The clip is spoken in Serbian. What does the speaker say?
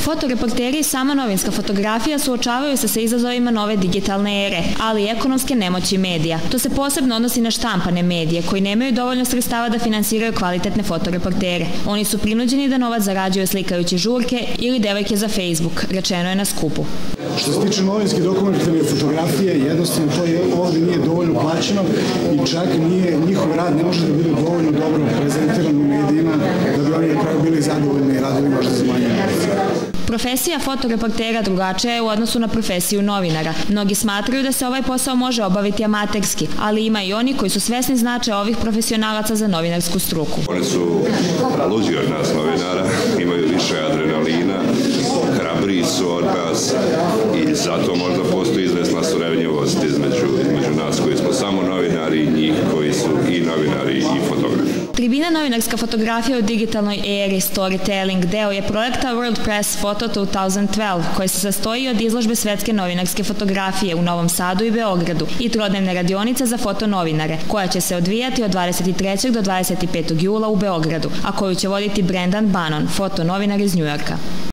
Fotoreporteri i sama novinska fotografija suočavaju se sa izazovima nove digitalne ere, ali i ekonomske nemoći medija. To se posebno odnosi na štampane medije, koji nemaju dovoljno sredstava da finansiraju kvalitetne fotoreportere. Oni su prinuđeni da novac zarađuju slikajući žurke ili devojke za Facebook, rečeno je na skupu. Što se tiče novinske dokumentarne fotografije, jednostavno to ovde nije dovoljno plaćeno i čak njihov rad ne može da bude dovoljno dobro prezentiran u medijima da bi oni na kraju bili zadovoljni i radili možda za manje. Profesija fotoreportera drugačija je u odnosu na profesiju novinara. Mnogi smatraju da se ovaj posao može obaviti amaterski, ali ima i oni koji su svesni značaja ovih profesionalaca za novinarsku struku. Oni su luđi od nas novinara, imaju više adrenalina, hrabriji su od nas i zato možda postoji izvesna suradnjivost između nas koji smo samo novinari i njih koji su i novinari i fotografi. Tribina novinarska fotografija u digitalnoj eri Storytelling deo je projekta World Press Photo 2012, koji se sastoji od izložbe svetske novinarske fotografije u Novom Sadu i Beogradu i trodnevne radionice za fotonovinare, koja će se odvijati od 23. do 25. jula u Beogradu, a koju će voditi Brendan Bannon, fotonovinar iz Njujorka.